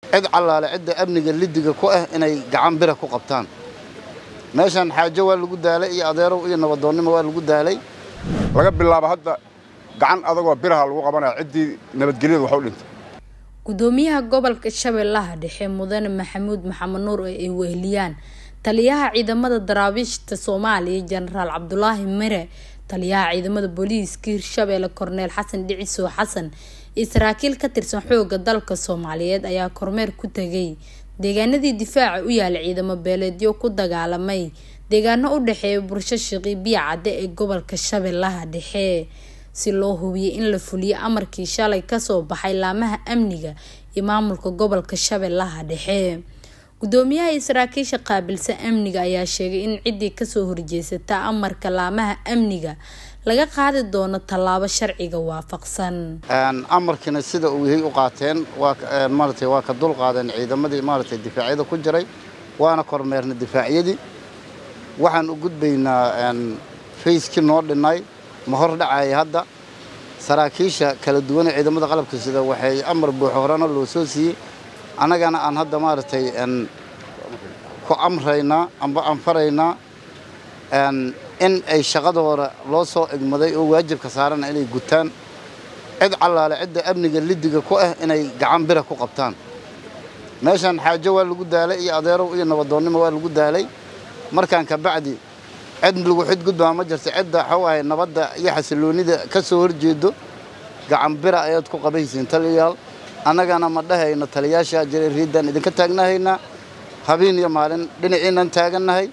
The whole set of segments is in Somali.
cid calaale cidda amniga lidiga ku ah inay gacan bira ku qabtaan meeshan xaajo waa lagu daalay iyo adeerow iyo nabadoonnimo waa lagu daalay laga bilaabo hadda gacan adagoo biraha lagu qabanaya ciddii nabadgelyadu wax u dhintay gudoomiyaha gobolka Shabeellaha Dhexe Mudane Maxamuud Maxamed Nuur ay weheliyaan taliyaha ciidamada daraawiishta Soomaaliya General Cabdullaahi Mire taliyaha ciidamada booliiska Hirshabeelle Cornel Xasan Dhiciso Xasan Israa'iil ka tirsan xoogga dalka Soomaaliyeed ayaa kormeer ku tagay deegaanadii difaaca u yaal ciidamo beeleedyo ku dagaalamay deegaano u dhaxeeya bulshada Shaqiibiya Cadde ee gobolka Shabeellaha Dhexe si loo hubiyo in la fuliyo amarkii shalay ka soo baxay laamaha amniga iyo maamulka gobolka Shabeellaha Dhexe gudoomiyaha Israa'iisha qaabilsan amniga ayaa sheegay in ciidii ka soo horjeesata amarka laamaha amniga laga qaadi doono tallaabo sharciga waafaqsan amarkina sida uu yahay u qaateen waa ka dul qaadeen ciidamadii difaacyada ku jiray waana kormeerna difaacyadii waxaan u gudbaynaa fayskii noo dhinay ma hor dhacay hadda saraakiisha kala duwan ciidamada qalabka sida waxay amar buuxo horena loo soo siiyay anagana aan hadda ku amrayna amba anfarayna in ay shaqadooda loo soo igmaday oo waajibka saaran inay gutaan cid calaale cidda amniga lidiga ku ah inay gacan bira ku qabtaan meeshan xaajo waa lagu daalay iyo adeerow iyo nabadoonnimo waa lagu daalay markaan ka bacdi cid lagu xidgudbaa ma jirto cidda xawahay nabadda iyo xasiloonida ka soo horjeedo gacan bira ayaad ku qabaysiin taliyaal annagana ma dhahayno taliyaasha jiray riidan idinka taagnahayna habeen iyo maalin dhinaciinan taagannahay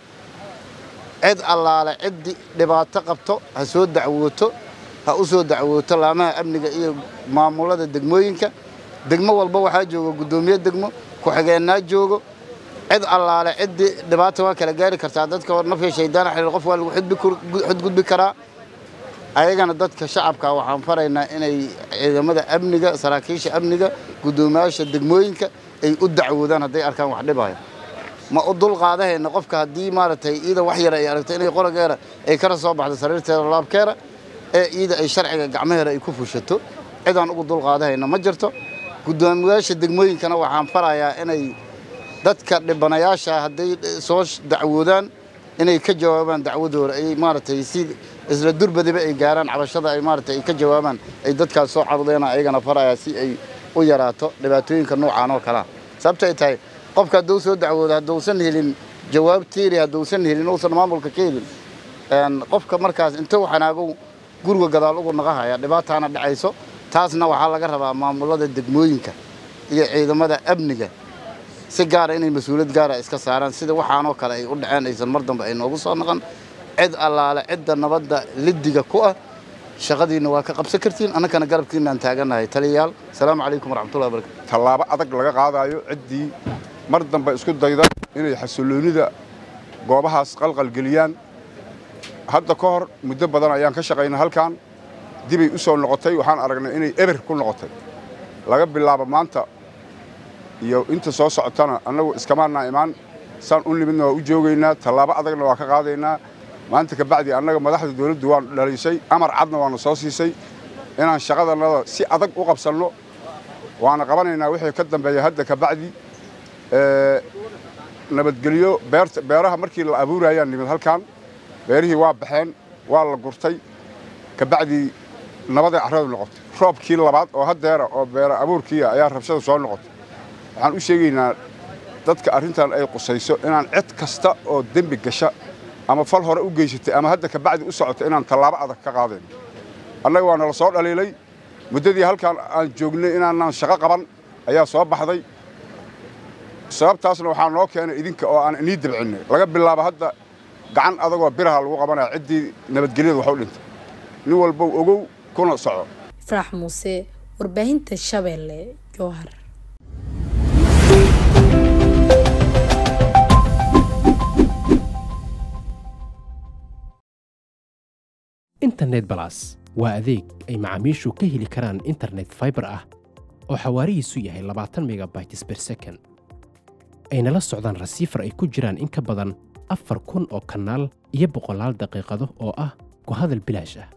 cid allaale cid dhibaato qabto ha soo dacwooto ha u soo dacwooto laamaha amniga iyo maamulada degmooyinka degmo walba waxaa jooga gudoomiye degmo ku xigeenaa joogo cid allaale cid dhibaato waa kala gaari kartaa dadka nafka shaydaan xiriir qof waa lagu xidgudbi karaa ayagana dadka shacabka waxaan faraynaa inay ciidamada amniga saraakiisha amniga gudoomiyaasha degmooyinka ay u dacwoodaan haday arkaan wax dhibaayo ma u dul qaadahayna qofka hadii ida wax yar ay aragto inay qorogeera ay ka soo baxdo sariirteeda laabkeera ee ida ay sharciga gacmaheeda ay ku fushato cidaan ugu dul qaadahayna ma jirto gudoomiyaasha degmooyinkana waxaan farayaa inay dadka dhibanayaasha haday soo dacwoodaan inay ka jawaabaan dacwadooda ay si isla durbadiba ay gaaraan cabashada ay ay ka jawaabaan ay dadkaas soo carudeen ayagana farayaa si ay u yaraato dhibaatooyinka noocaan oo kala sababta ay tahay qofka doo soo dacwooda hadduusan helin jawaab tiiri hadduusan helin oo san maamulka ka helin qofka markaas inta waxanaagu guriga gadaal ugu naqahaya dhibaatana dhacayso taasna waxa laga rabaa maamulada degmooyinka iyo ciidamada amniga si gaar ah inay mas'uuliyad gaar ah iska saaraan sida waxaan oo kale ay u dhaceen aysan mar dambe ay noogu soo noqon cid allaale cidda nabadda lidiga ku ah shaqadiina waa ka qabsan kartiin annagana garabkiina aan taaganahay taliyaal salaamu calaykum waraxmatullaahi wabarakaatuh tallaabo adag laga qaadayo ciddii mar dambe isku dayda inay xasiloonida goobahaas qalqal geliyaan hadda ka hor muddo badan ayaan ka shaqaynay halkan dibay u soo noqotay waxaan aragnay inay eber ku noqotay laga bilaabo maanta iyo inta soo socotana annagu iskamaana imaan saan u nimidna waa u joogaynaa tallaabo adagna waa ka qaadaynaa maanta ka bacdi annaga madaxda dawladdu waan dhalisay amar cadna waana soo siisay inaan shaqadanada si adag u qabsanno waana qabanaynaa wixii ka dambeeya hadda ka bacdi nabadgelyo beeraha markii la abuurayaan nimid halkan beerihii waa baxeen waa la gurtay ka bacdi nabaday carradu noqotay roobkii labaad oo haddeera oo beera abuurkii ayaa rabshada soo noqotay waxaan u sheegaynaa dadka arrintan ay qusayso inaan cid kasta oo dembi gasha ama fal hore u geysatay ama hadda ka bacdi u socotay inaan tallaabo adag ka qaadayno annaga waa nala soo dhaliilay muddadii halkan aan joognay inaanaan shaqo qaban ayaa soo baxday sababtaasna waxaa noo keenay idinka oo aan inii dabcinnay laga bilaabo hadda gacan adagoo biraha lagu qabanaya ciddii nabadgelyadu wax u dhintay nin walba ogow kuna soco Ifraax Muuse warbaahinta Shabeelle Jowhar internet plus waa adeeg ay macaamiishu ka heli karaan internet fiber ah oo xawaarihiisu yahay 20 megabytes per second ayna la socdaan rasiifar ay ku jiraan in ka badan 4,000 oo kanaal iyo 100 daqiiqado oo ah ku hadal bilaash ah.